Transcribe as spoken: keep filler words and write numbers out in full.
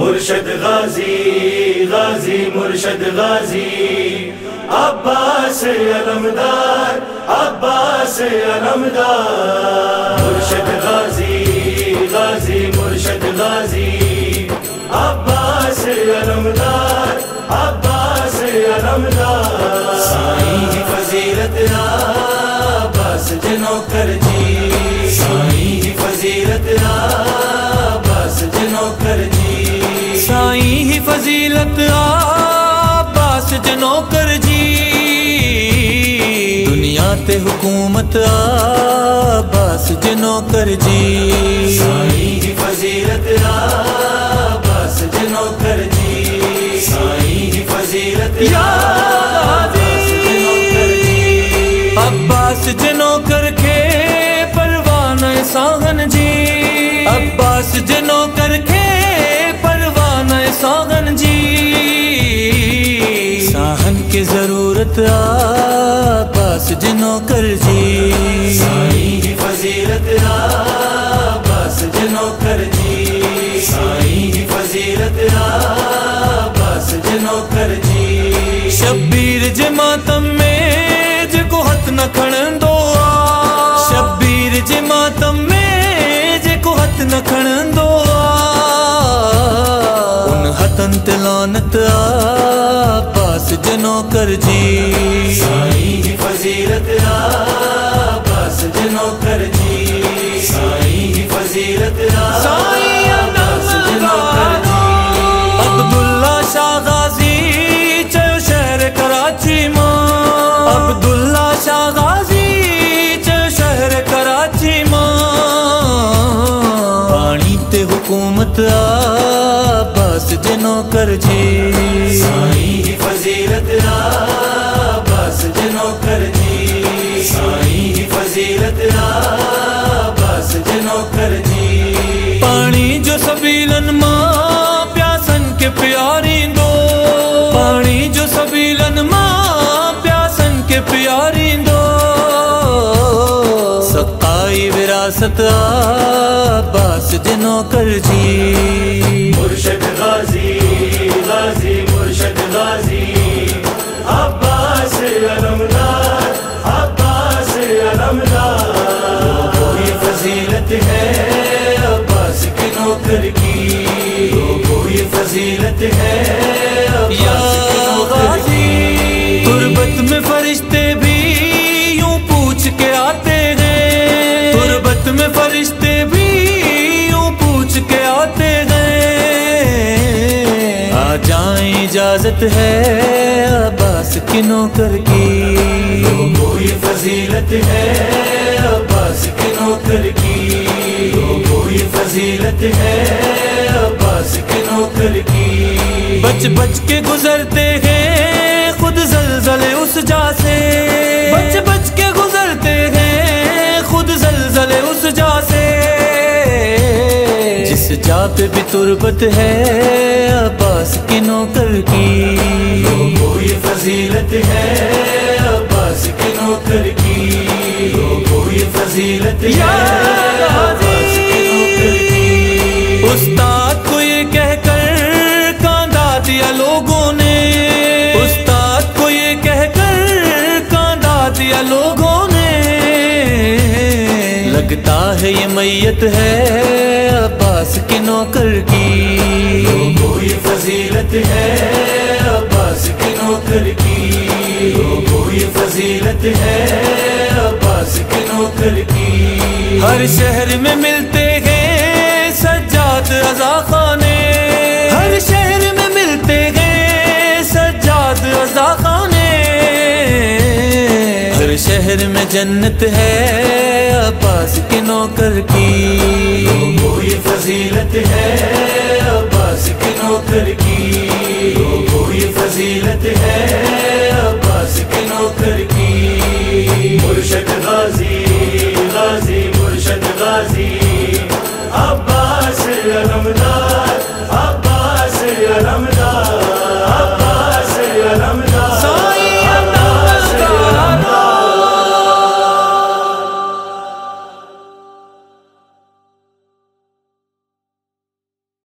مرشد غازی غازی مرشد غازی عباس علمدار عباس علمدار مرشد غازی غازی مرشد غازی عباس علمدار عباس علمدار سائیں کی فضیلت عباس جنوکر جی سائیں کی فضیلت عباس جنوکر جی سائیں ہی فضیلت عباس جنوکر جی دنیا تے حکومت عباس جنوکر جی سائیں کی فضیلت عباس جنوکر جی سائیں کی فضیلت عباس جنوکر جی عباس جنوکر کے پروانہ ساغن جی عباس جنوکر کے پروانہ ساغن جی ساہن کی ضرورت عباس جنوکر جی سائیں کی فضیلت عباس جنوکر جی سائیں کی فضیلت عباس جنوکر جی شبیر جے ماتم میں جے کو ہتھ نہ کھڑن دو شبیر جے ماتم میں جے کو ہتھ نہ کھڑن دو ان ہتھن تے لعنت عباس جنوکر جی سائیں کی فضیلت عباس جنوکر جی سائیں کی فضیلت عباس جنوکر جی عبداللہ شاہ غازی چیو شہر کراچی ماں عبداللہ شاہ غازی چیو شہر کراچی ماں پانی تے حکومت عباس جنوکر جی سائیں کی فضیلت عباس جنوکر جی سائیں کی فضیلت عباس جنوکر جی پانی جو سبیلن ماں پیاسن کے پیاری دو پانی جو سبیلن ماں پیاسن کے پیاری دو سقائی وراثت عباس جنوکر جی مرشد غازی غازی مرشد غازی عباس علمدار عباس علمدار کوئی فضیلت ہے عباس کے نوکر کی کوئی فضیلت ہے عباس کے نوکر کی تربت میں فرشتے بھی یوں پوچھ کے آتے ہیں تربت میں فرشتے بھی یوں پوچھ کے آتے ہیں آ جائیں اجازت ہے عباس کے نوکر کی کوئی فضیلت ہے عباس کے نوکر کی کوئی فضیلت ہے عباس کے نوکر کی بچ بچ کے گزرتے ہیں خود زلزلے اس جا سے بچ بچ کے گزرتے ہیں خود زلزلے اس جا سے جس جا پہ بھی تربت ہے عباس کے نوکر کی کوئی فضیلت ہے عباس کے نوکر کی کوئی فضیلت ہے عباس کے نوکر کی استاد کو یہ کہہ کر کاندھا دیا لوگوں نے استاد کو یہ کہہ کر کاندھا دیا لوگوں نے لگتا ہے یہ میت ہے عباس کے نوکر کی کوئی فضیلت ہے عباس کے نوکر کی کوئی فضیلت ہے عباس کے نوکر کی ہر شہر میں ملتے ہیں سجاد رضا خانے ہر شہر میں ملتے ہیں سجاد رضا خانے ہر شہر میں جنت ہے عباس کے نوکر کی کوئی فضیلت ہے